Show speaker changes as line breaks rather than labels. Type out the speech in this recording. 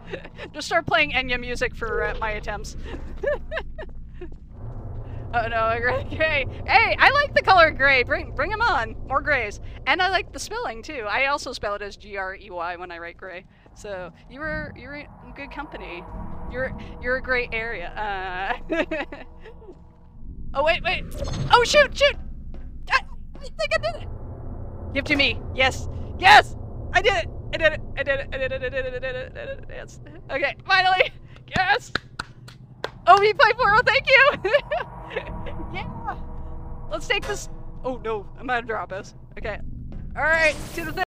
Just start playing Enya music for my attempts. Oh no, gray. Hey, I like the color gray. Bring them on. More grays. And I like the spelling too. I also spell it as G-R-E-Y when I write gray. So you're in good company. You're a great area. Oh wait. Oh shoot! I think I did it. Give to me. Yes. I did it. Yes. Okay, finally. Yes. OB54, thank you. Yeah. Let's take this. Oh no, I'm gonna drop us. Okay. All right, to the thing.